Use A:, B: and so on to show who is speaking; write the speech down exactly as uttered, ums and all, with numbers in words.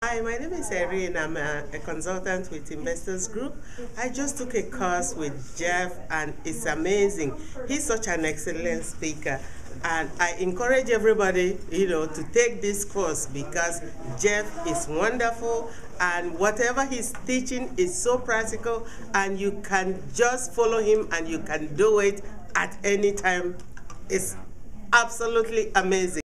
A: Hi, my name is Irene. I'm a, a consultant with Investors Group. I just took a course with Jeff and it's amazing. He's such an excellent speaker. And I encourage everybody, you know, to take this course because Jeff is wonderful and whatever he's teaching is so practical and you can just follow him and you can do it at any time. It's absolutely amazing.